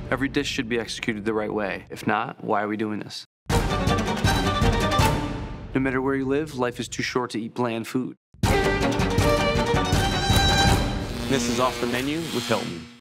Every dish should be executed the right way. If not, why are we doing this? No matter where you live, life is too short to eat bland food. This is Off the Menu with Hilton.